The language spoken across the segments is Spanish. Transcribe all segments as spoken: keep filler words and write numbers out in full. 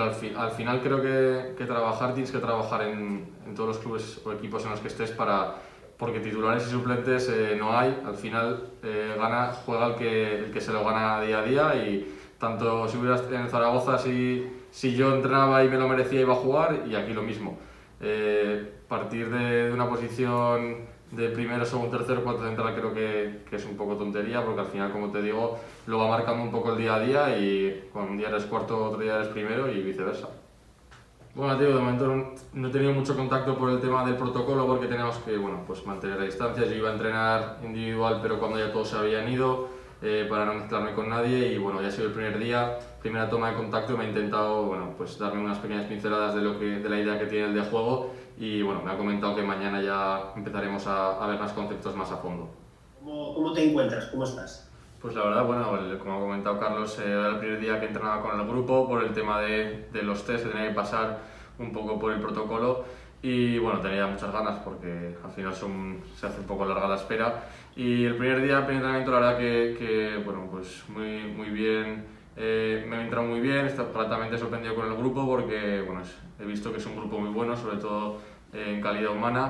al, fi al final creo que, que trabajar, tienes que trabajar en, en todos los clubes o equipos en los que estés para, porque titulares y suplentes eh, no hay. Al final eh, gana, juega el que, el que se lo gana día a día, y tanto si hubieras en Zaragoza, si, si yo entrenaba y me lo merecía iba a jugar, y aquí lo mismo. Eh, partir de, de una posición de primero, segundo, tercero, cuarto central creo que, que es un poco tontería, porque al final, como te digo, lo va marcando un poco el día a día, y bueno, un día eres cuarto, otro día eres primero y viceversa. Bueno, tío, de momento no he tenido mucho contacto por el tema del protocolo, porque teníamos que, bueno, pues mantener la distancia. Yo iba a entrenar individual, pero cuando ya todos se habían ido, eh, para no mezclarme con nadie, y bueno, ya ha sido el primer día, primera toma de contacto, y me he intentado, bueno, pues darme unas pequeñas pinceladas de, lo que, de la idea que tiene el de juego, y bueno, me ha comentado que mañana ya empezaremos a, a ver más conceptos más a fondo. ¿Cómo, cómo te encuentras? ¿Cómo estás? Pues la verdad, bueno, el, como ha comentado Carlos, eh, era el primer día que entrenaba con el grupo por el tema de, de los test, que tenía que pasar un poco por el protocolo, y bueno, tenía muchas ganas porque al final son, se hace un poco larga la espera. Y el primer día, el primer entrenamiento, la verdad que, que bueno, pues muy, muy bien, eh, me he entrado muy bien, estoy completamente sorprendido con el grupo, porque bueno, es, he visto que es un grupo muy bueno, sobre todo eh, en calidad humana.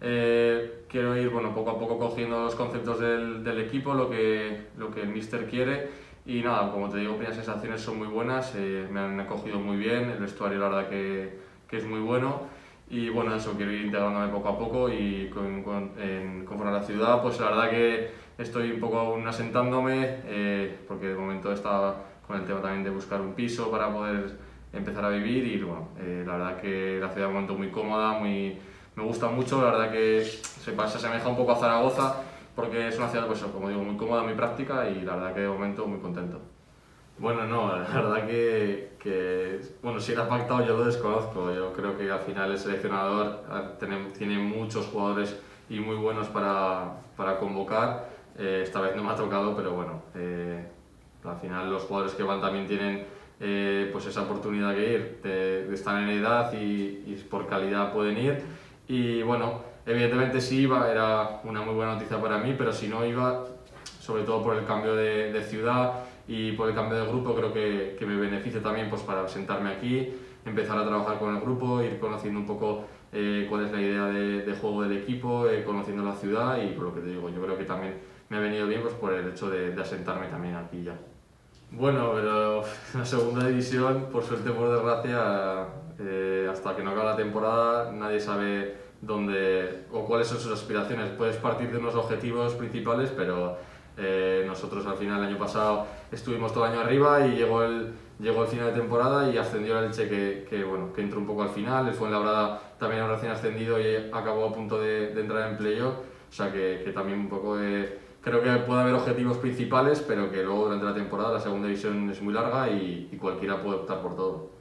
Eh, quiero ir, bueno, poco a poco cogiendo los conceptos del, del equipo, lo que, lo que el míster quiere, y nada, como te digo, primeras sensaciones son muy buenas, eh, me han acogido muy bien, el vestuario la verdad que, que es muy bueno, y bueno, eso, quiero ir integrándome poco a poco, y con, con, en, conforme a la ciudad, pues la verdad que estoy un poco aún asentándome, eh, porque de momento estaba con el tema también de buscar un piso para poder empezar a vivir, y bueno, eh, la verdad que la ciudad de momento muy cómoda, muy... me gusta mucho, la verdad que se, se asemeja un poco a Zaragoza, porque es una ciudad, pues, como digo, muy cómoda, muy práctica, y la verdad que de momento muy contento. Bueno, no, la verdad que, que bueno, si era pactado yo lo desconozco. Yo creo que al final el seleccionador tiene, tiene muchos jugadores y muy buenos para, para convocar. Eh, esta vez no me ha tocado, pero bueno, eh, al final los jugadores que van también tienen eh, pues esa oportunidad de ir, de, de estar en edad, y, y por calidad pueden ir. Y bueno, evidentemente si iba era una muy buena noticia para mí, pero si no iba, sobre todo por el cambio de, de ciudad y por el cambio de grupo, creo que, que me beneficia también, pues, para sentarme aquí, empezar a trabajar con el grupo, ir conociendo un poco eh, cuál es la idea de, de juego del equipo, eh, conociendo la ciudad, y por lo que te digo, yo creo que también me ha venido bien, pues, por el hecho de, de asentarme también aquí ya. Bueno, pero en la segunda división, por suerte, por desgracia, eh, hasta que no acabe la temporada, nadie sabe dónde o cuáles son sus aspiraciones. Puedes partir de unos objetivos principales, pero eh, nosotros al final, el año pasado, estuvimos todo el año arriba, y llegó el, llegó el final de temporada y ascendió el Elche, que, que, bueno, que entró un poco al final. El Fuenlabrada también ha recién ascendido y acabó a punto de, de entrar en playoff, o sea que, que también un poco de... Creo que puede haber objetivos principales, pero que luego durante la temporada la segunda división es muy larga, y, y cualquiera puede optar por todo.